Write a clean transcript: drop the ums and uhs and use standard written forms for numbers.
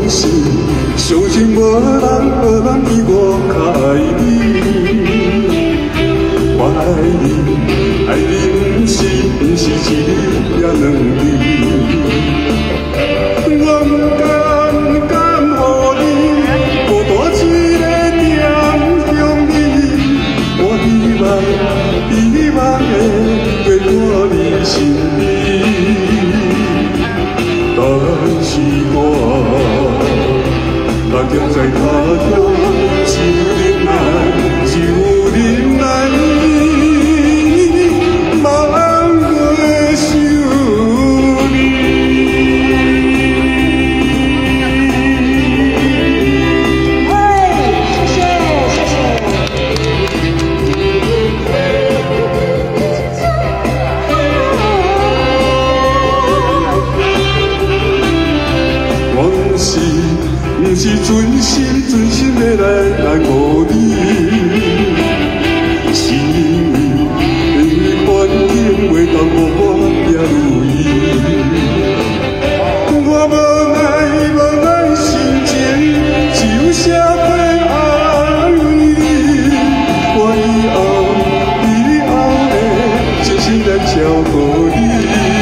是相信无人比我较爱你。我爱你，爱你不是一日也两日。我不甘予你孤单一个点向你。我希望会陪伴你身边。 但是我定在他乡，就忍耐，望袂想你。 谢谢。不是存心要来误你，是因为环境袂当予我也如意。我无爱心情，只有写批安慰你。我以后会真心来照顾你。